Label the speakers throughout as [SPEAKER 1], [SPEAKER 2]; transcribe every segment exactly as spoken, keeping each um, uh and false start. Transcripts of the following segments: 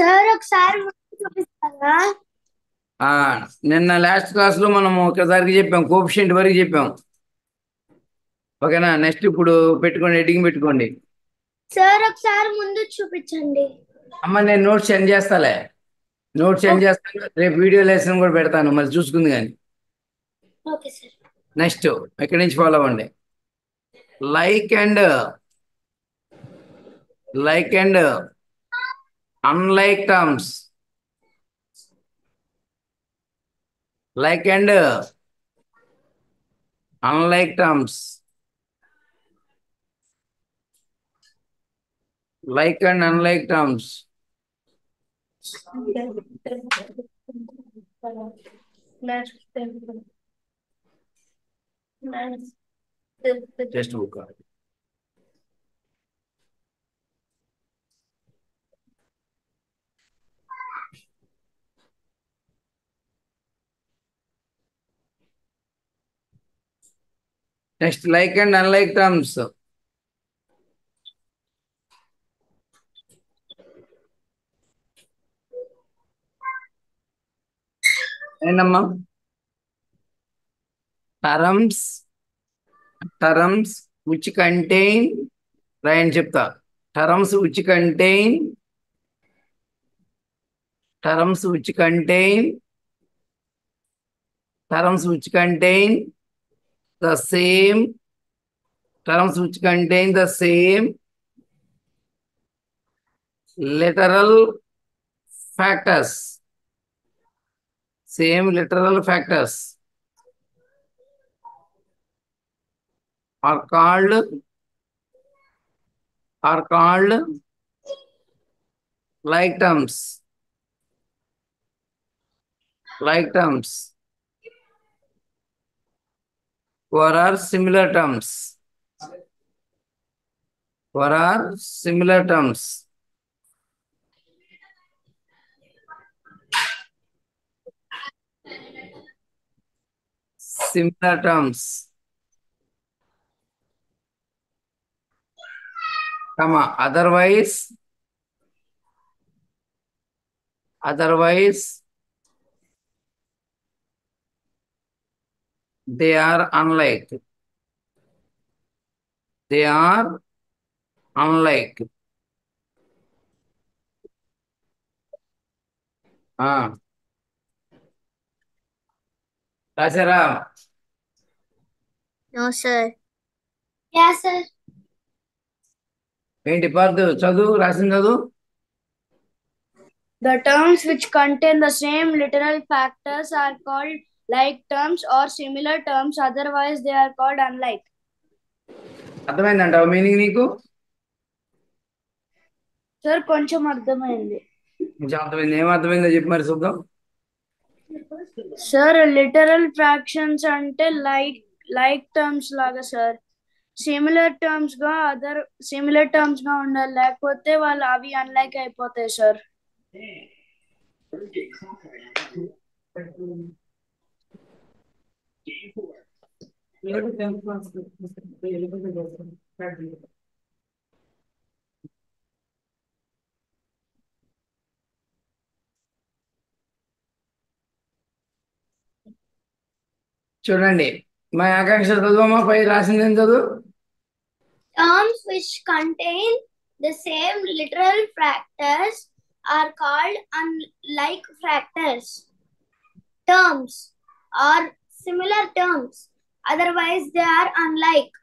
[SPEAKER 1] Sir ఒకసారి చూపిస్తారా?
[SPEAKER 2] ఆ నిన్న లాస్ట్ క్లాస్ లో మనం ఒకసారికి చెప్పాం, కోఎఫిషియంట్ వరకు చెప్పాం. ఓకేనా? నెక్స్ట్ ఇప్పుడు పెట్టుకోండి, ఎడిటింగ్ పెట్టుకోండి.
[SPEAKER 1] సార్ ఒకసారి ముందు చూపించండి.
[SPEAKER 2] అమ్మ నేను నోట్స్ సెండ్ చేస్తాలే, నోట్స్ సెండ్ చేస్తాను, రేపు వీడియో లెసన్ కూడా పెడతాను, మరి చూసుకుంది కానీ.
[SPEAKER 1] Okay sir.
[SPEAKER 2] నెక్స్ట్ ఇక్కడి నుంచి ఫాలో అవ్వండి. Like and like and unlike terms. Like and unlike terms. Like and unlike terms. Text book. Next like and unlike terms. ఏంటమ్మా? టర్మ్స్ టర్మ్స్ విచ్ కంటైన్, రాయని చెప్తా. Terms which contain terms which contain terms which contain the same terms which contain the same literal factors. Same literal factors are called are called like terms. Like terms or are similar terms. Or are similar terms. Similar terms. Comma. Otherwise, otherwise they are unlike. They are unlike. Ah. రాశారా?
[SPEAKER 1] No sir. Yeah sir.
[SPEAKER 2] ఏంటి పార్దు చదువు, రాసింది చదువు.
[SPEAKER 3] The terms which contain the same literal factors are called like terms or similar terms, otherwise they are called unlike.
[SPEAKER 2] అర్థమైందంటావు meaning నీకు?
[SPEAKER 3] Sir కొంచెం అర్థమైంది.
[SPEAKER 2] కొంచెం అర్థమైంది. ఏం అర్థమైందో చెప్పి మరి చూద్దాం.
[SPEAKER 3] సార్ లిటరల్ ఫ్రాక్షన్స్ అంటే లైక్ లైక్ టర్మ్స్ లాగా సార్, సిమిలర్ టర్మ్స్ గా అదర్ సిమిలర్ టర్మ్స్ గా ఉండాలి, లేకపోతే వాళ్ళు అవి అన్లైక్ అయిపోతాయి సార్.
[SPEAKER 2] చూడండి, మా ఆకాంక్ష చదువమ్మా, పై రాసింది ఏం చదువు.
[SPEAKER 1] Terms which contain the same literal factors are called unlike factors. Terms are similar terms, otherwise they are unlike.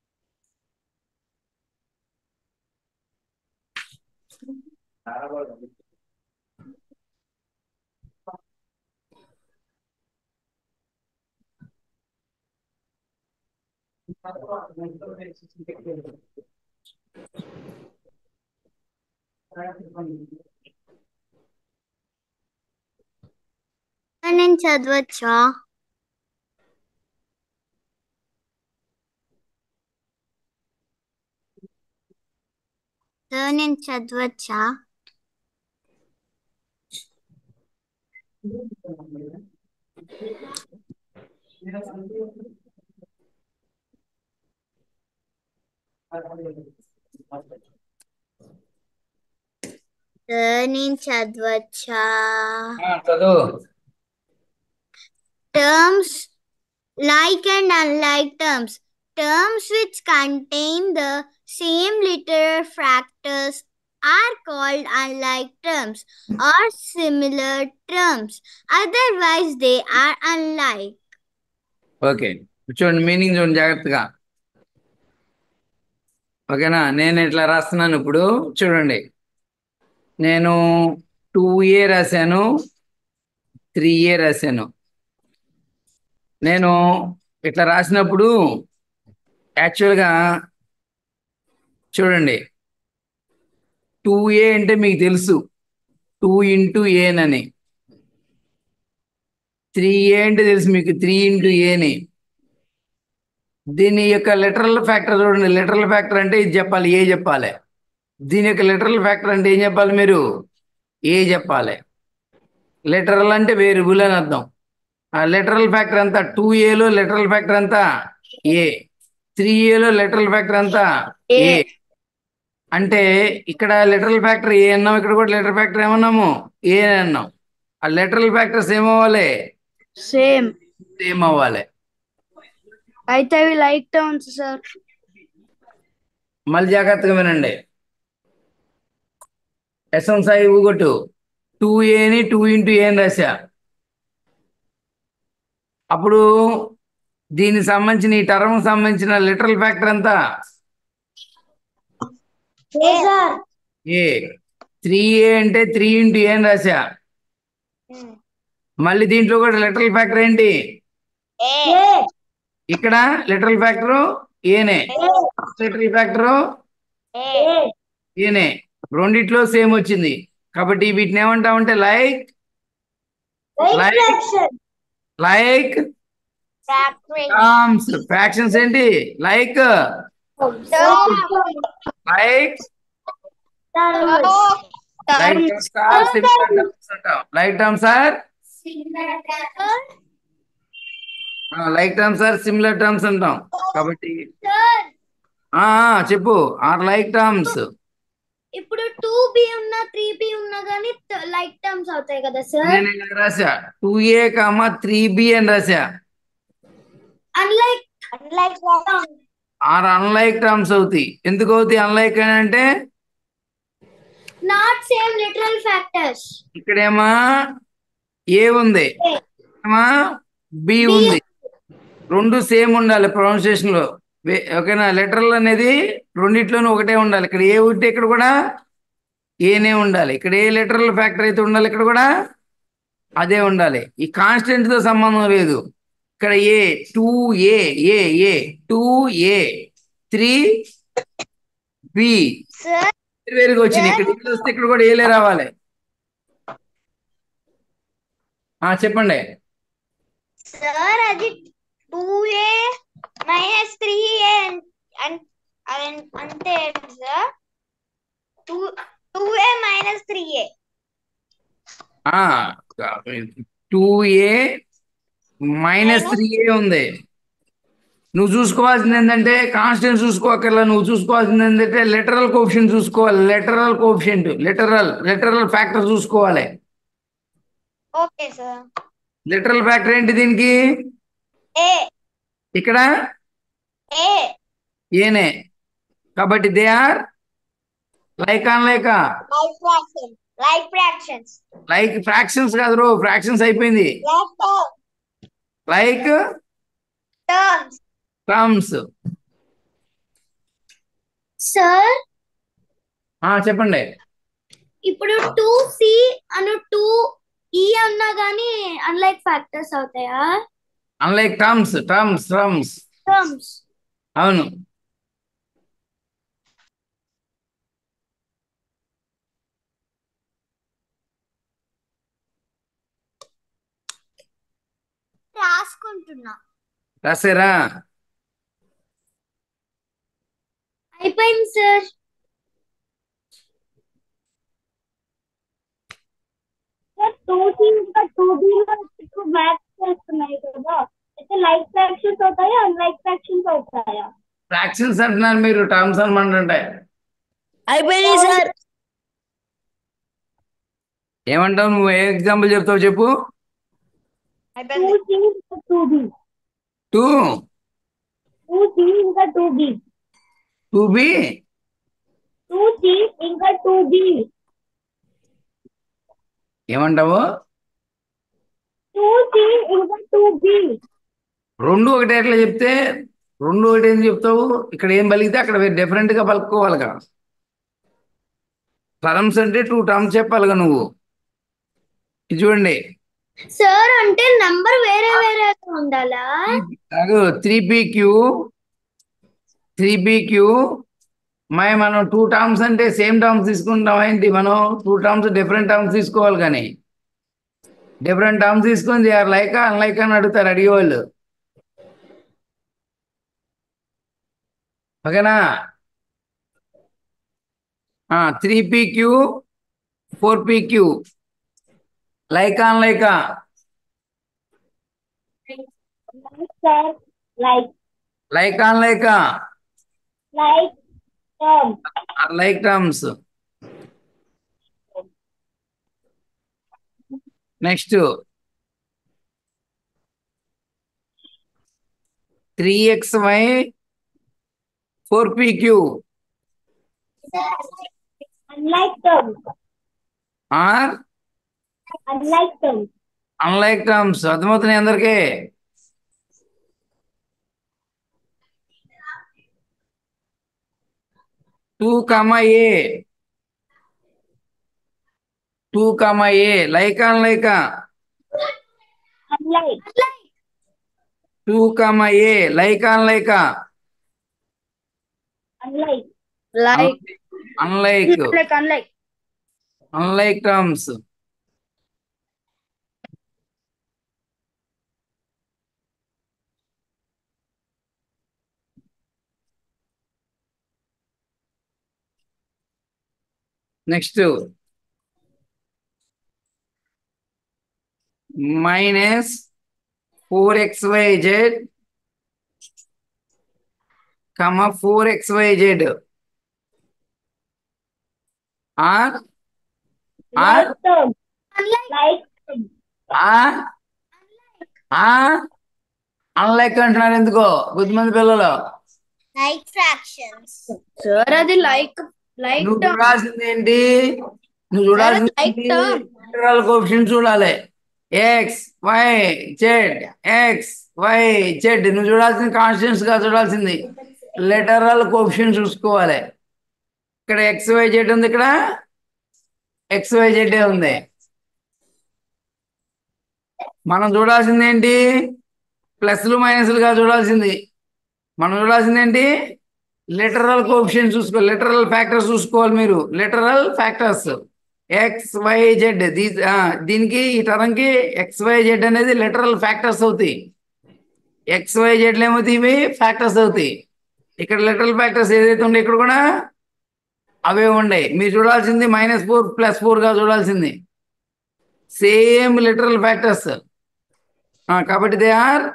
[SPEAKER 1] నేను చదవచ్చా? నేను చదవచ్చా? సార్ నేను చదవచ్చా?
[SPEAKER 2] చదువు.
[SPEAKER 1] Terms like and unlike terms. Terms which contain the same literal factors are called unlike terms or similar terms. Otherwise, they are unlike.
[SPEAKER 2] Okay, చూడండి meaning చూడండి జాగ్రత్తగా. ఓకేనా, నేను ఇట్లా రాస్తున్నాను. ఇప్పుడు చూడండి, నేను టూ ఏ రాశాను, త్రీ ఏ రాశాను. నేను ఇట్లా రాసినప్పుడు యాక్చువల్గా చూడండి, టూ ఏ అంటే మీకు తెలుసు టూ ఇంటూ ఏనని. త్రీ ఏ అంటే తెలుసు మీకు త్రీ ఇంటూ ఏని. దీని యొక్క లిటరల్ ఫ్యాక్టర్ చూడండి. లిటరల్ ఫ్యాక్టర్ అంటే ఇది చెప్పాలి, ఏ చెప్పాలి. దీని యొక్క లిటరల్ ఫ్యాక్టర్ అంటే ఏం చెప్పాలి మీరు? ఏ చెప్పాలి. లిటరల్ అంటే వేరియబుల్ అని అర్థం. ఆ లిటరల్ ఫ్యాక్టర్ ఎంత? టూ ఏలో లిటరల్ ఫ్యాక్టర్ ఎంత? ఏ. త్రీ ఏలో లిటరల్ ఫ్యాక్టర్ ఎంత? ఏ. అంటే ఇక్కడ లిటరల్ ఫ్యాక్టర్ ఏ అన్నాం, ఇక్కడ కూడా లిటరల్ ఫ్యాక్టర్ ఏమన్నాము? ఏ అని అన్నాం. ఆ లిటరల్ ఫ్యాక్టర్స్ ఏమవ్వాలి?
[SPEAKER 3] సేమ్.
[SPEAKER 2] సేమ్ అవ్వాలి.
[SPEAKER 3] అయితే అవి లైక్ టర్మ్స్ సార్.
[SPEAKER 2] మళ్ళీ జాగ్రత్తగా వినండి. ఎస్ఎం సాయి ఊగొట్టు. టూ ఏని టూ ఇంటూ ఏ అని రాశా. అప్పుడు దీనికి సంబంధించిన ఈ టర్మ్ సంబంధించిన లిటరల్ ఫ్యాక్టర్ ఎంత? ఏ. త్రీ ఏ అంటే త్రీ ఇంటూ ఏ అని రాశా. మళ్ళీ దీంట్లో కూడా లిటరల్ ఫ్యాక్టర్ ఏంటి? ఇక్కడ లిటరల్ ఫ్యాక్టర్ ఏనే, లిటరల్ ఫ్యాక్టర్ ఏనే. రెండిట్లో సేమ్ వచ్చింది కాబట్టి వీటిని ఏమంటామంటే like like like terms. Fractions ఏంటి? Like like like terms are similar terms అంటాం. Like terms are like terms are similar terms అంటాం. కాబట్టి ఆ చెప్పు, ఆర్ లైక్ టర్మ్స్.
[SPEAKER 1] ఇప్పుడు టూ బి ఉన్నా త్రీ బి ఉన్నా కానీ లైక్ టర్మ్స్ అవుతాయి కదా సార్?
[SPEAKER 2] నేను ఇలా రాసా two A comma three B అని రాసా.
[SPEAKER 1] Unlike unlike
[SPEAKER 2] are unlike terms అవుతాయి. ఎందుకు అవుతాయి అన్లైక్ అని అంటే?
[SPEAKER 1] Not same literal factors.
[SPEAKER 2] ఇక్కడేమో ఏ ఉంది, ఏమో బి ఉంది. రెండు సేమ్ ఉండాలి ప్రొనౌన్సియేషన్ లో. ఓకేనా? లెటరల్ అనేది రెండిట్లోనూ ఒకటే ఉండాలి. ఇక్కడ ఏ ఉంటే ఇక్కడ కూడా ఏనే ఉండాలి. ఇక్కడ ఏ లిటరల్ ఫ్యాక్టర్ అయితే ఉండాలి ఇక్కడ కూడా అదే ఉండాలి. ఈ కాన్స్టెంట్ తో సంబంధం లేదు. ఇక్కడ A two A A A two A three B వేరుగా వచ్చింది. ఇక్కడ ఏ వస్తే ఇక్కడ కూడా ఏలే రావాలి. ఆ చెప్పండి
[SPEAKER 1] సార్. అది two A minus three A అంతే sir. Two two A minus three A
[SPEAKER 2] two A minus three A ఉంది. నువ్వు చూసుకోవాల్సింది ఏంటంటే కాన్స్టెంట్ చూసుకోకర్లా. నువ్వు చూసుకోవాల్సింది ఏంటంటే లిటరల్ కోఎఫిషియంట్ చూసుకోవాలి. Literal coefficient literal literal factor చూసుకోవాలి.
[SPEAKER 1] Okay sir.
[SPEAKER 2] లిటరల్ ఫ్యాక్టర్ ఏంటి దీనికి?
[SPEAKER 1] ఏ.
[SPEAKER 2] ఇక్కడ
[SPEAKER 1] ఏ
[SPEAKER 2] ఏనే. కాబట్టి they are like on like
[SPEAKER 1] like fraction like fractions
[SPEAKER 2] like fractions కాదు రో, ఫ్రాక్షన్స్ అయిపోయింది. Like
[SPEAKER 1] terms
[SPEAKER 2] terms.
[SPEAKER 1] సార్
[SPEAKER 2] చెప్పండి.
[SPEAKER 1] ఇప్పుడు టూ సి అను టూ ఈ అన్నా గానీ అన్లైక్ ఫ్యాక్టర్స్ అవుతాయా?
[SPEAKER 2] Unlike terms terms terms
[SPEAKER 1] terms.
[SPEAKER 2] అవును.
[SPEAKER 1] రాసుకుంటున్నా.
[SPEAKER 2] రాసారా?
[SPEAKER 1] అయిపోయింది సార్. టూ సి ఇంకా టూ బి టూ మ్యాథ్స్ చేస్తున్నాయి కదా, అయితే లైక్ ఫ్రాక్షన్స్ అవుతాయా అన్లైక్ ఫ్రాక్షన్స్ అవుతాయా?
[SPEAKER 2] ఫ్రాక్షన్స్ అంటున్నారు మీరు, టర్మ్స్ అనమంటుంటే.
[SPEAKER 3] అయిపోయింది సార్.
[SPEAKER 2] ఏమంటావు నువ్వు? ఏ ఎగ్జాంపుల్ చెప్తావు చెప్పు.
[SPEAKER 1] టూ సి ఇంకా two B.
[SPEAKER 2] Two
[SPEAKER 1] two C ఇంకా two B.
[SPEAKER 2] Two B
[SPEAKER 1] two C ఇంకా టూ బి.
[SPEAKER 2] ఏమంటావు?
[SPEAKER 1] టూ సి ఇంకా టూ బి.
[SPEAKER 2] రెండు ఒకటే ఎట్లా చెప్తే? రెండు ఒకటి ఏం చెప్తావు? ఇక్కడ ఏం పలికితే అక్కడ డిఫరెంట్ గా పలుకోవాలిగా. టర్మ్స్ అంటే టూ టర్మ్స్ చెప్పాలిగా నువ్వు. ఇది చూడండి,
[SPEAKER 3] సార్ అంటే నంబర్ వేరే వేరే ఉండాలా?
[SPEAKER 2] Three P Q three P Q మై మనం టూ టర్మ్స్ అంటే సేమ్ టర్మ్స్ తీసుకుంటాం ఏంటి? మనం టూ టర్మ్స్ డిఫరెంట్ టర్మ్స్ తీసుకోవాలి, కానీ డిఫరెంట్ టర్మ్స్ తీసుకొని దే ఆర్ లైక్ అన్లైక్ అని అడుగుతారు అడిగేవాళ్ళు. ఓకేనా? Three P Q four P Q like unlike.
[SPEAKER 1] Like sir. Like.
[SPEAKER 2] Like unlike
[SPEAKER 1] like term.
[SPEAKER 2] Like terms. Next three X Y four P Q
[SPEAKER 1] unlike term.
[SPEAKER 2] Are
[SPEAKER 1] unlike term.
[SPEAKER 2] Unlike terms. అర్థమవుతున్నాయి అందరికీ? Two comma A two comma A like unlike.
[SPEAKER 1] Unlike.
[SPEAKER 2] Two comma A like unlike.
[SPEAKER 1] Unlike.
[SPEAKER 3] Like
[SPEAKER 2] unlike
[SPEAKER 3] like unlike.
[SPEAKER 2] Unlike terms. Next minus four X Y Z comma four X Y Z are are
[SPEAKER 1] like term. Like term.
[SPEAKER 2] Unlike అంటున్నారు ఎందుకో కొద్దిమంది పిల్లలు.
[SPEAKER 3] Like fractions. Sir అది like like
[SPEAKER 2] నువ్వు
[SPEAKER 3] term.
[SPEAKER 2] చూడాల్సింది ఏంటి? నువ్వు
[SPEAKER 3] sir
[SPEAKER 2] చూడాల్సింది
[SPEAKER 3] అది లైక్ టర్మ్.
[SPEAKER 2] ఇంటర్వల్ కోఎఫిషియంట్ చూడాలి. X Y Z X Y Z. నువ్వు చూడాల్సింది కాన్స్టెంట్స్ గా చూడాల్సింది లెటరల్ కోఎఫిషియంట్ చూసుకోవాలి. ఇక్కడ ఎక్స్ వై జెడ్ ఉంది, ఇక్కడ ఎక్స్ వై జెడ్ ఉంది. మనం చూడాల్సింది ఏంటి? ప్లస్లు మైనస్లుగా చూడాల్సింది. మనం చూడాల్సింది ఏంటి? లిటరల్ కోఎఫిషియంట్ చూసుకోవాలి, లిటరల్ ఫ్యాక్టర్స్ చూసుకోవాలి మీరు. Literal factors X Y Z. దీనికి ఈ టర్మ్కి ఎక్స్ వై జెడ్ అనేది లిటరల్ ఫ్యాక్టర్స్ అవుతాయి. ఎక్స్ వై జెడ్లు ఏమవుతాయి? ఇవి ఫ్యాక్టర్స్ అవుతాయి. ఇక్కడ లిటరల్ ఫ్యాక్టర్స్ ఏదైతే ఉండే ఇక్కడ కూడా అవే ఉన్నాయి. మీరు చూడాల్సింది మైనస్ ఫోర్ ప్లస్ ఫోర్ గా చూడాల్సింది. సేమ్ లిటరల్ ఫ్యాక్టర్స్ కాబట్టి they are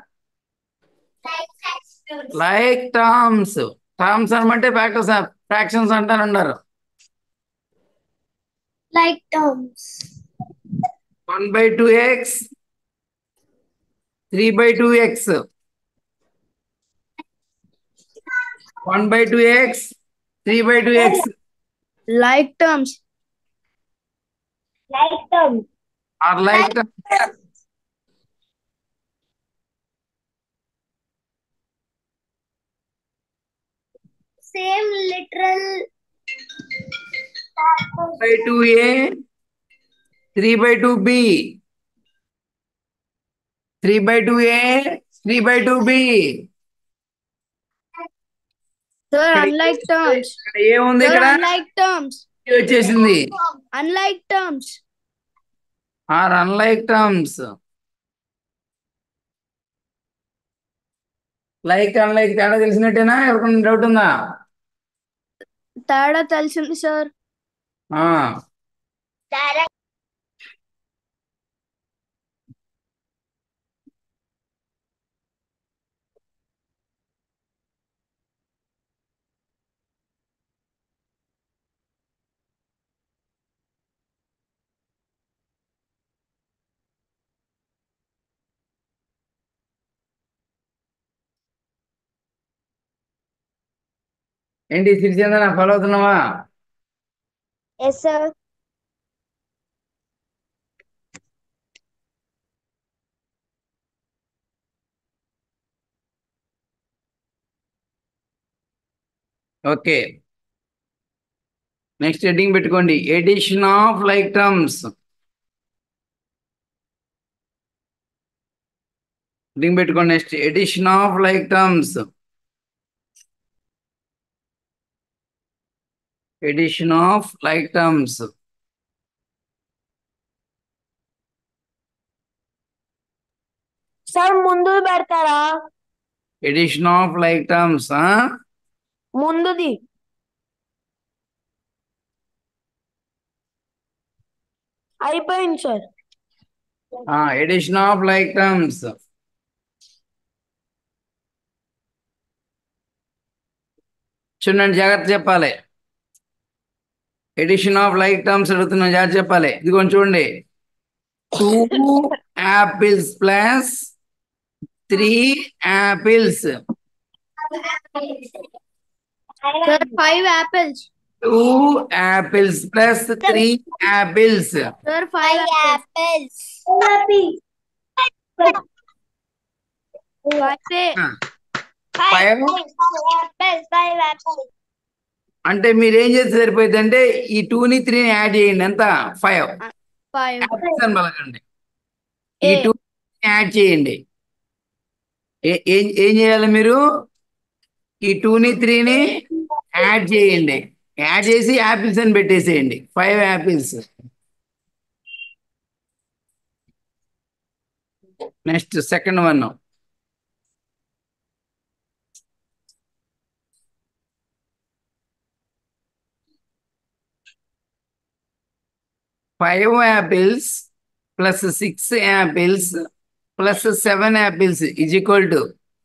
[SPEAKER 2] like terms. Terms అనమంటే ఫ్యాక్టర్స్ ఫ్రాక్షన్స్ అంటారు అన్నారు.
[SPEAKER 3] Like terms.
[SPEAKER 2] One by two X three by two X one by two X three by two X
[SPEAKER 3] like terms.
[SPEAKER 1] Like term.
[SPEAKER 2] Are like
[SPEAKER 3] same literal
[SPEAKER 2] by two A three by two B three by two A three by two B.
[SPEAKER 3] Sir unlike terms.
[SPEAKER 2] ఏముంది
[SPEAKER 3] sir
[SPEAKER 2] ఇక్కడ?
[SPEAKER 3] Unlike terms.
[SPEAKER 2] వచ్చేసింది
[SPEAKER 3] unlike terms.
[SPEAKER 2] Are unlike terms. Like unlike తేడా తెలిసినట్టేనా? ఎవరికైనా doubt ఉందా?
[SPEAKER 3] తేడా తెలిసింది sir.
[SPEAKER 2] ఏంటి సిరిచందన ఫాలో అవుతున్నావా?
[SPEAKER 1] Yes sir.
[SPEAKER 2] Okay, next heading పెట్టుకోండి, addition of like terms. Heading పెట్టుకోండి, next addition of like terms. Addition of like terms.
[SPEAKER 1] Sir ముందు పెడతారా?
[SPEAKER 2] Addition of like terms.
[SPEAKER 1] ముందుది అయిపోయింది sir.
[SPEAKER 2] Addition of like terms. చూడండి, జాగ్రత్త చెప్పాలి. ఎడిషన్ ఆఫ్ లైక్ టర్మ్స్ అడుగుతున్నా, జాగ్రత్త చెప్పాలి. ఇదిగోండి చూడండి, two apples plus three apples.
[SPEAKER 3] Sir five apples.
[SPEAKER 2] Two apples plus three apples.
[SPEAKER 3] Sir five apples.
[SPEAKER 2] Five అంటే మీరు ఏం చేస్తే సరిపోయింది అంటే ఈ టూని త్రీని యాడ్ చేయండి, ఎంత? ఫైవ్.
[SPEAKER 3] ఫైవ్
[SPEAKER 2] అని పలకండి, ఈ టూ యాడ్ చేయండి. ఏ- ఏం ఏం చేయాలి మీరు? ఈ టూని త్రీని యాడ్ చేయండి, యాడ్ చేసి యాపిల్స్ అని పెట్టేసేయండి, five apples. Next second one, five apples plus six apples plus seven apples is equal to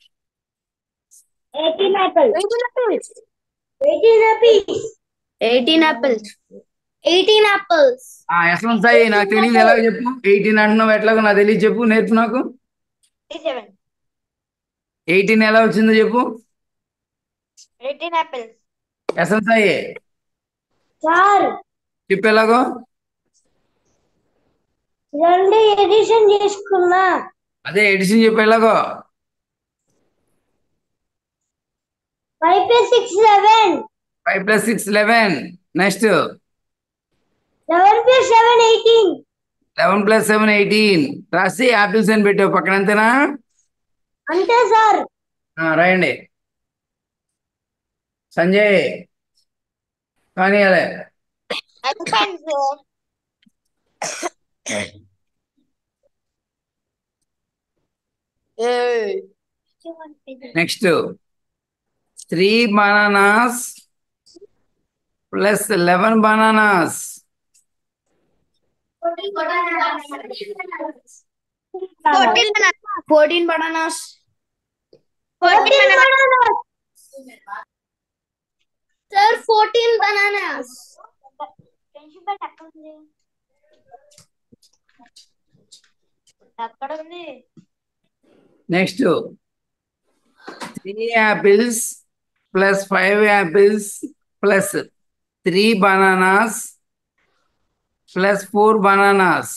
[SPEAKER 1] eighteen apples. Eighteen apples.
[SPEAKER 3] Eighteen apples.
[SPEAKER 1] Eighteen apples.
[SPEAKER 2] Yashwant Sai, నాకు తెలియదు, ఎలాగ చెప్పు? ఎయిటీన్ అంటున్నావు, ఎట్లాగో నాకు తెలియదు, చెప్పు, నేర్పు నాకు. ఎయిటీన్ ఎలా వచ్చిందో చెప్పు.
[SPEAKER 1] Eighteen apples.
[SPEAKER 2] Yashwant Sai
[SPEAKER 1] sir
[SPEAKER 2] చెప్పు ఎలాగో.
[SPEAKER 1] రెండు ఎడిషన్ చేసుకున్నా.
[SPEAKER 2] అదే ఎడిషన్ చెప్పు ఎలాగో.
[SPEAKER 1] Five plus six eleven.
[SPEAKER 2] Five plus six eleven. Next
[SPEAKER 1] eleven plus seven eighteen.
[SPEAKER 2] Eleven plus seven eighteen. రాసి యాపిల్స్ అని పెట్టావు పక్కన, అంతేనా?
[SPEAKER 1] అంతే సార్.
[SPEAKER 2] ఆ, రాయండి సంజయ్, కానీ అదే next three bananas plus eleven bananas.
[SPEAKER 3] Fourteen bananas. Sir fourteen bananas.
[SPEAKER 1] ఎక్కడ ఉంది?
[SPEAKER 2] Next three apples plus five apples plus three bananas plus four bananas.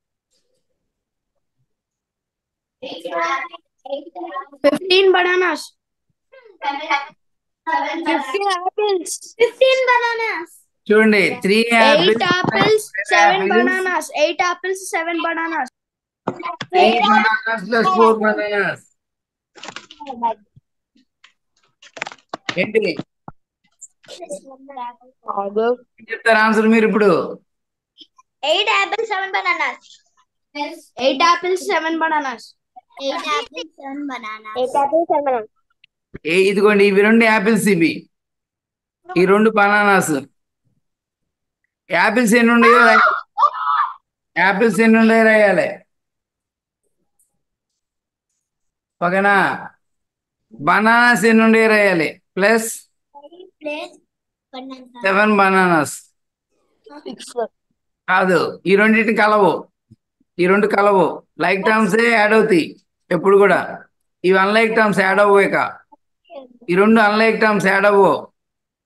[SPEAKER 3] Fifteen bananas.
[SPEAKER 1] Fifteen apples.
[SPEAKER 3] Fifteen bananas.
[SPEAKER 2] చూడండి, three
[SPEAKER 3] eight
[SPEAKER 2] apples
[SPEAKER 3] apples, seven bananas. Eight apples, seven bananas.
[SPEAKER 2] Three bananas plus four bananas. ఏంటి చెప్తారు answer మీరు ఇప్పుడు?
[SPEAKER 1] Eight apples, seven bananas.
[SPEAKER 3] Eight apples, seven bananas.
[SPEAKER 1] Eight apples, seven bananas. Eight apples, seven bananas.
[SPEAKER 2] ఏ ఇదిగోండి, ఇవి రెండు apples, ఇవి ఈ రెండు బనానాస్. యాపిల్స్ ఎన్ని ఉన్నాయో రాయాలి. యాపిల్స్ ఎన్ని ఉన్నాయో రాయాలి, ఓకేనా? బనానాస్ ఎన్ని ఉన్నాయో రాయాలి, ప్లస్ సెవెన్ బనానాస్. కాదు, ఈ రెండింటిని కలవు, ఈ రెండు కలవు. లైక్ టర్మ్స్ యాడ్ అవుతాయి ఎప్పుడు కూడా, ఇవి అన్లైక్ టర్మ్స్ యాడ్ అవ్వవు. ఇక ఈ రెండు అన్లైక్ టర్మ్స్ యాడ్ అవ్వవు.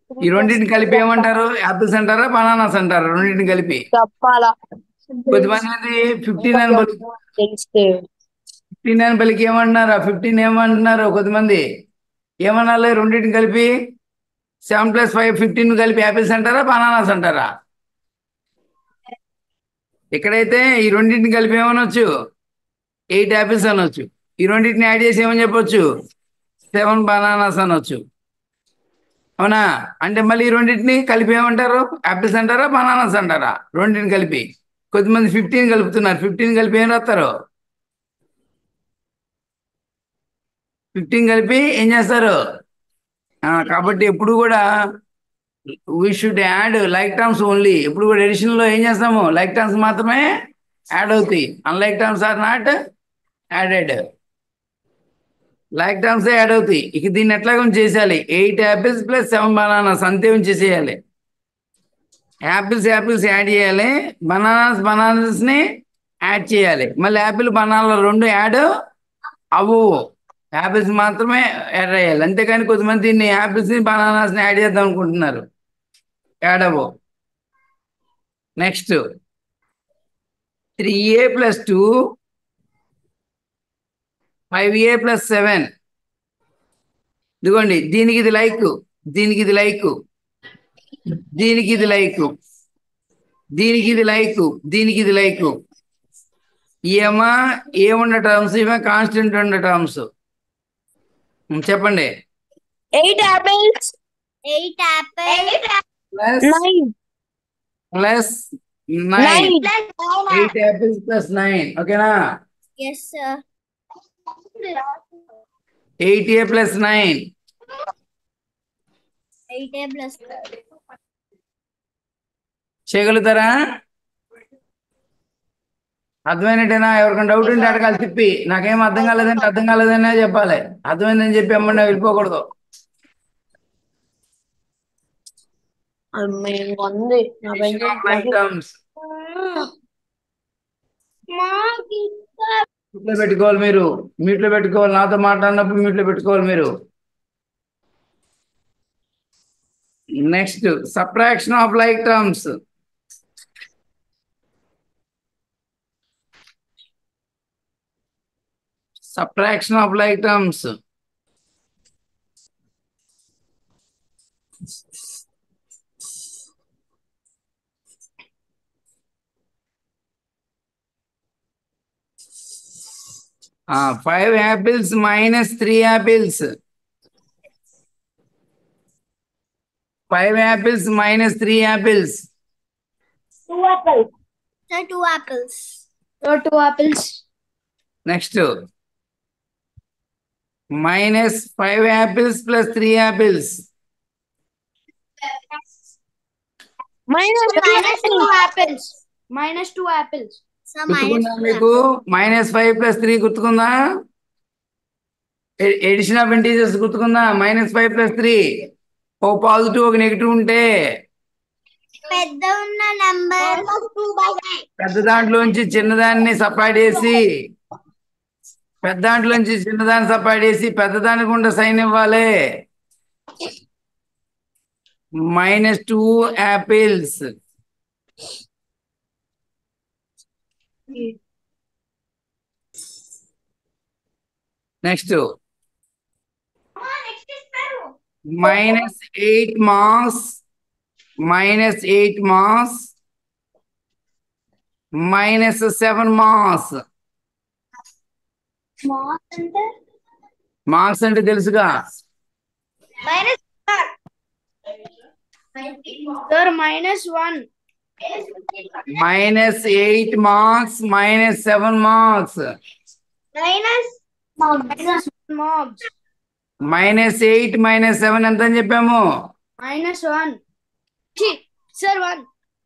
[SPEAKER 2] ఈ రెండింటిని కలిపి ఏమంటారు? యాపిల్స్ అంటారా బనానాస్ అంటారా? రెండింటిని కలిపి
[SPEAKER 4] చెప్పాలా
[SPEAKER 2] కొద్దిమంది ఫిఫ్టీన్ అని పలుకు
[SPEAKER 4] తెలిస్తే
[SPEAKER 2] ఫిఫ్టీన్ అని పలికి ఏమంటున్నారు? ఆ ఫిఫ్టీన్ ఏమంటున్నారు కొద్దిమంది? ఏమనాలి రెండింటిని కలిపి? సెవెన్ ప్లస్ ఫైవ్ ఫిఫ్టీన్ కలిపి యాపిల్స్ అంటారా బనానాస్ అంటారా? ఇక్కడైతే ఈ రెండింటిని కలిపి ఏమనొచ్చు? ఎయిట్ యాపిల్స్ అనొచ్చు. ఈ రెండింటిని యాడ్ చేసి ఏమని చెప్పొచ్చు? సెవెన్ బనానాస్ అనొచ్చు. అవునా? అంటే మళ్ళీ ఈ రెండింటిని కలిపి ఏమంటారు? యాపిల్స్ అంటారా బనానాస్ అంటారా? రెండింటిని కలిపి కొద్దిమంది ఫిఫ్టీన్ కలుపుతున్నారు. ఫిఫ్టీన్ కలిపి ఏం రాస్తారు? ఫిఫ్టీన్ కలిపి ఏం చేస్తారు? కాబట్టి ఎప్పుడు కూడా we should add like terms only. ఎప్పుడు కూడా ఎడిషన్ లో ఏం చేస్తాము? లైక్ టర్మ్స్ మాత్రమే యాడ్ అవుతాయి. Unlike terms are not added. Like terms add అవుతాయి. ఇక దీన్ని ఎట్లాగో చేసేయాలి. Eight apples plus seven bananas అంతే ఉంచేసేయాలి. యాపిల్స్ యాపిల్స్ యాడ్ చేయాలి, బనానాస్ బనానాస్ ని యాడ్ చేయాలి. మళ్ళీ యాపిల్ బనానాలు రెండు యాడ్ అవ్వు, యాపిల్స్ మాత్రమే యాడ్ అయ్యాలి. అంతేకాని కొంతమంది దీన్ని యాపిల్స్ ని బనానాస్ ని యాడ్ చేద్దాం అనుకుంటున్నారు. యాడ్ అవ్వు. Next three A plus two five A plus seven. ఇదిగోండి, దీనికి ఇది లైక్, దీనికి ఇది లైక్, దీనికి ఇది లైక్, దీనికి ఇది లైక్, దీనికి ఇది లైక్. ఏమా ఏముండ టర్మ్స్, ఏమో కాన్స్టెంట్ ఉండే టర్మ్స్. చెప్పండి.
[SPEAKER 4] Eight apples
[SPEAKER 1] eight apples
[SPEAKER 2] plus
[SPEAKER 4] nine
[SPEAKER 2] plus nine.
[SPEAKER 4] Nine
[SPEAKER 2] eight apples plus nine. ఓకేనా?
[SPEAKER 1] Yes sir.
[SPEAKER 2] Eight A plus nine.
[SPEAKER 1] Eight A plus
[SPEAKER 2] చేయగలుగుతారా? అర్థమైనట్టేనా? ఎవరికైనా డౌట్ ఉంటే అడగాలి తిప్పి. నాకేం అర్థం కాలేదంటే అర్థం కాలేదనే చెప్పాలి. అర్థమైందని చెప్పి అమ్మన్నా వెళ్ళిపోకూడదు.
[SPEAKER 4] ఉంది నా
[SPEAKER 2] టర్మ్స్ మ్యూట్లో పెట్టుకోవాలి మీరు. మ్యూట్లో పెట్టుకోవాలి. నాతో మాట్లాడినప్పుడు మ్యూట్లో పెట్టుకోవాలి మీరు. Next subtraction of like terms. Subtraction of like terms. Ah, five apples minus three apples. Five apples minus three apples.
[SPEAKER 1] Two apples. Sir, two apples.
[SPEAKER 3] So two apples.
[SPEAKER 2] Next. Minus five apples plus three apples.
[SPEAKER 4] Minus
[SPEAKER 3] Minus two apples. Minus two apples.
[SPEAKER 1] Sir,
[SPEAKER 2] గుర్తుకుందా
[SPEAKER 1] minus
[SPEAKER 2] మీకు? Minus five plus three గుర్తుకుందా? Addition of integers గుర్తుకుందా? Minus five plus three. ఓ positive ఒక negative ఉంటే
[SPEAKER 1] పెద్ద ఉన్న number
[SPEAKER 2] పెద్ద దాంట్లోంచి చిన్నదాన్ని సపరేట్ చేసి పెద్ద దాంట్లోంచి చిన్నదాన్ని సపరేట్ చేసి పెద్దదానికి ఉండే సైన్ ఇవ్వాలి. Minus two apples. Next minus eight marks minus eight marks minus seven marks. Marks అంటే తెలుసుగా?
[SPEAKER 1] Minus
[SPEAKER 3] Sir, minus one.
[SPEAKER 2] Minus eight marks minus seven marks.
[SPEAKER 1] Minus
[SPEAKER 3] Minus one marks.
[SPEAKER 2] Minus eight minus seven ఎంత అని చెప్పాము?
[SPEAKER 3] Minus one. Gee, sir, one.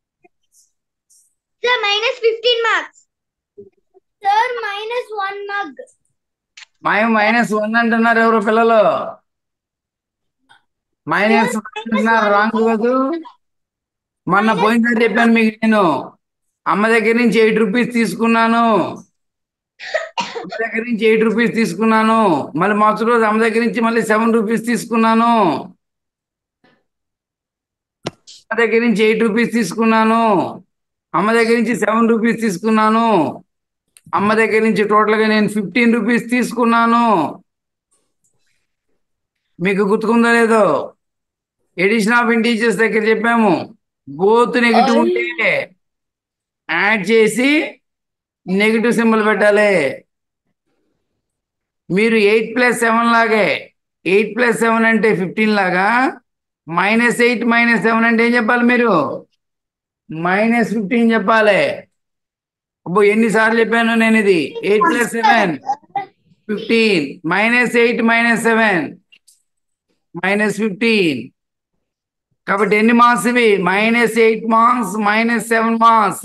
[SPEAKER 1] Sir, minus fifteen marks. Sir, minus one mug.
[SPEAKER 2] మేము minus one అంటున్నారు ఎవరు పిల్లలు? Minus అంటున్నారు. Wrong కాదు. మొన్న పోయిందని చెప్పాను మీకు. నేను అమ్మ దగ్గర నుంచి ఎయిట్ రూపీస్ తీసుకున్నాను. అమ్మ దగ్గర నుంచి ఎయిట్ రూపీస్ తీసుకున్నాను. మళ్ళీ మరుసటి రోజు అమ్మ దగ్గర నుంచి మళ్ళీ సెవెన్ రూపీస్ తీసుకున్నాను. దగ్గర నుంచి ఎయిట్ రూపీస్ తీసుకున్నాను, అమ్మ దగ్గర నుంచి సెవెన్ రూపీస్ తీసుకున్నాను, అమ్మ దగ్గర నుంచి టోటల్గా నేను ఫిఫ్టీన్ రూపీస్ తీసుకున్నాను. మీకు గుర్తుకుందో లేదో? ఎడిషన్ ఆఫ్ ఇంటీజర్స్ దగ్గర చెప్పాము, బోత్ నెగిటివ్ ఉంటే యాడ్ చేసి నెగిటివ్ సింబల్ పెట్టాలి. మీరు ఎయిట్ ప్లస్ సెవెన్ లాగే, ఎయిట్ ప్లస్ సెవెన్ అంటే ఫిఫ్టీన్ లాగా, మైనస్ ఎయిట్ మైనస్ సెవెన్ అంటే ఏం చెప్పాలి మీరు? మైనస్ ఫిఫ్టీన్ చెప్పాలి. అబ్బో ఎన్నిసార్లు చెప్పాను నేను ఇది? Eight plus seven fifteen, minus eight minus seven minus fifteen. కాబట్టి ఎన్ని మార్క్స్ ఇవి? Minus eight marks, minus seven marks,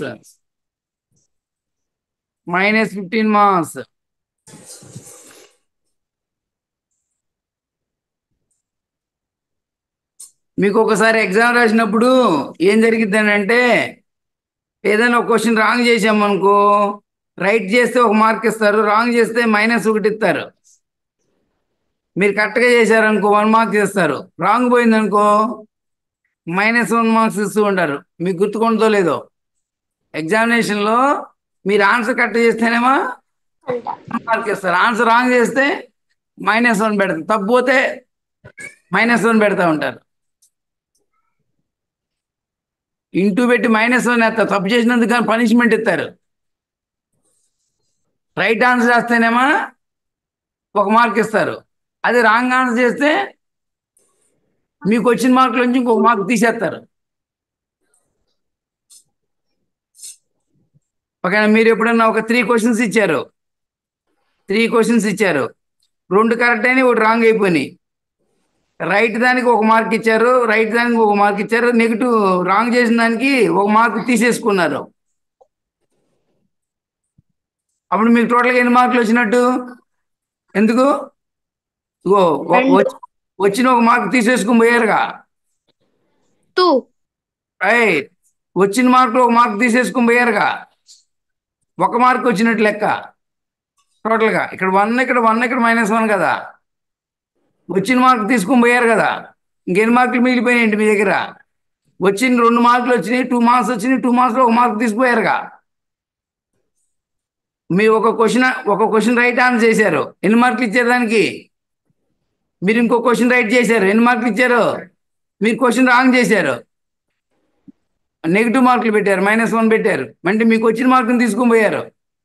[SPEAKER 2] minus fifteen marks. మీకు ఒకసారి ఎగ్జామ్ రాసినప్పుడు ఏం జరిగిద్ది అంటే, ఏదైనా ఒక క్వశ్చన్ రాంగ్ చేసామనుకో, రైట్ చేస్తే ఒక మార్క్ ఇస్తారు, రాంగ్ చేస్తే మైనస్ ఒకటి ఇస్తారు. మీరు కరెక్ట్గా చేశారనుకో వన్ మార్క్స్ ఇస్తారు, రాంగ్ పోయిందనుకో మైనస్ వన్ మార్క్స్ ఇస్తూ ఉంటారు. మీకు గుర్తుకుంటుందో లేదో? ఎగ్జామినేషన్లో మీరు ఆన్సర్ కరెక్ట్ చేస్తేనేమో వన్ మార్క్ ఇస్తారు, ఆన్సర్ రాంగ్ చేస్తే మైనస్ వన్ పెడతారు, తప్పు పోతే మైనస్ వన్ పెడతా ఉంటారు. ఇంటూ పెట్టి మైనస్ వన్ వేస్తారు, తప్పు చేసినందుకు కానీ పనిష్మెంట్ ఇస్తారు. రైట్ ఆన్సర్ చేస్తేనేమో ఒక మార్క్ ఇస్తారు, అదే రాంగ్ ఆన్సర్ చేస్తే మీకు వచ్చిన మార్కుల నుంచి ఇంకొక మార్క్ తీసేస్తారు. ఓకేనా? మీరు ఎప్పుడన్నా ఒక త్రీ క్వశ్చన్స్ ఇచ్చారు, త్రీ క్వశ్చన్స్ ఇచ్చారు, రెండు కరెక్ట్ అయినాయి, ఒకటి రాంగ్ అయిపోయినాయి. రైట్ దానికి ఒక మార్క్ ఇచ్చారు, రైట్ దానికి ఒక మార్క్ ఇచ్చారు, నెగిటివ్ రాంగ్ చేసిన దానికి ఒక మార్క్ తీసేసుకున్నారు. అప్పుడు మీకు టోటల్గా ఎన్ని మార్కులు వచ్చినట్టు? ఎందుకు? ఇగో వచ్చిన ఒక మార్క్ తీసేసుకుని పోయారుగా,
[SPEAKER 4] టూ.
[SPEAKER 2] రైట్. వచ్చిన మార్కులు ఒక మార్క్ తీసేసుకుని పోయారుగా, ఒక మార్క్ వచ్చినట్టు లెక్క టోటల్గా. ఇక్కడ వన్, ఇక్కడ వన్, ఇక్కడ మైనస్ వన్ కదా. వచ్చిన మార్క్ తీసుకుని పోయారు కదా, ఇంకెన్ని మార్కులు మిగిలిపోయినాయండి మీ దగ్గర? వచ్చిన రెండు మార్కులు వచ్చినాయి, టూ మార్క్స్ వచ్చినాయి, టూ మార్క్స్లో ఒక మార్క్ తీసిపోయారుగా. మీరు ఒక క్వశ్చన్ ఒక క్వశ్చన్ రైట్ ఆన్సర్ చేశారు, ఎన్ని మార్కులు ఇచ్చారు దానికి? మీరు ఇంకో క్వశ్చన్ రైట్ చేశారు, ఎన్ని మార్కులు ఇచ్చారు? మీరు క్వశ్చన్ రాంగ్ చేశారు, నెగిటివ్ మార్కులు పెట్టారు, మైనస్ వన్ పెట్టారు, అంటే మీకు వచ్చిన మార్కుని తీసుకుని పోయారు.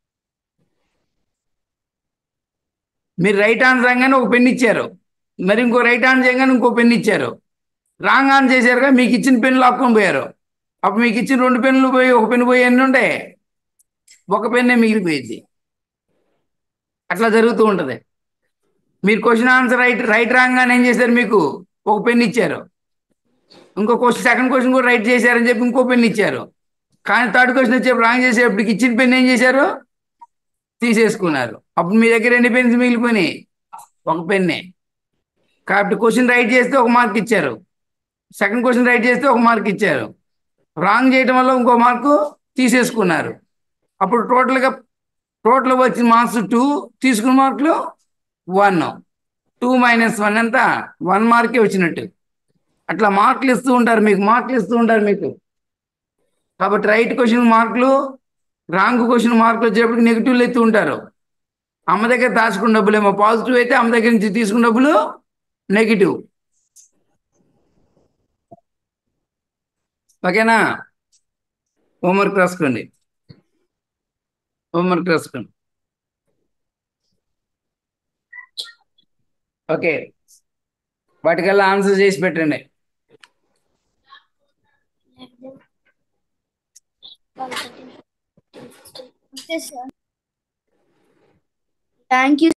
[SPEAKER 2] మీరు రైట్ ఆన్సర్ అనగానే ఒక పెన్ ఇచ్చారు, మరి ఇంకో రైట్ ఆన్సర్ చేయగానే ఇంకో పెన్ ఇచ్చారు, రాంగ్ ఆన్సర్ చేశారుగా, మీకు ఇచ్చిన పెన్ను లాక్కొని పోయారు. అప్పుడు మీకు ఇచ్చిన రెండు పెన్నులు పోయి ఒక పెన్ను పోయి ఎన్ని ఉంటే ఒక పెన్నే మిగిలిపోయింది. అట్లా జరుగుతూ ఉంటుంది. మీరు question answer right right wrong అని ఏం చేశారు? మీకు ఒక పెన్ ఇచ్చారు, ఇంకో క్వశ్చన్ సెకండ్ క్వశ్చన్ కూడా రైట్ చేశారని చెప్పి ఇంకో పెన్ ఇచ్చారు, కానీ థర్డ్ క్వశ్చన్ వచ్చేప్పుడు రాంగ్ చేసేటప్పటికి ఇచ్చిన పెన్ ఏం చేశారు? తీసేసుకున్నారు. అప్పుడు మీ దగ్గర ఎన్ని పెన్స్ మిగిలిపోయినాయి? ఒక పెన్నే. కాబట్టి క్వశ్చన్ రైట్ చేస్తే ఒక మార్క్ ఇచ్చారు, సెకండ్ క్వశ్చన్ రైట్ చేస్తే ఒక మార్క్ ఇచ్చారు, రాంగ్ చేయడం వల్ల ఇంకో మార్కు తీసేసుకున్నారు. అప్పుడు టోటల్గా టోటల్ వచ్చిన మార్క్స్ టూ, తీసుకున్న మార్కులు వన్. టూ మైనస్ వన్ ఎంత? వన్ మార్కే వచ్చినట్టు. అట్లా మార్కులు ఇస్తూ ఉంటారు మీకు, మార్కులు ఇస్తూ ఉంటారు మీకు. కాబట్టి రైట్ క్వశ్చన్ మార్కులు, రాంగ్ క్వశ్చన్ మార్కులు వచ్చేప్పటికి నెగిటివ్లు ఎత్తు ఉంటారు. అమ్మ దగ్గర దాచుకున్న డబ్బులు ఏమో పాజిటివ్ అయితే, అమ్మ దగ్గర నుంచి తీసుకున్న డబ్బులు నెగిటివ్. ఓకేనా? హోంవర్క్ రాసుకోండి, హోంవర్క్ రాసుకోండి. ఓకే, వాటికల్లా ఆన్సర్ చేసి పెట్టండి.
[SPEAKER 3] Thank you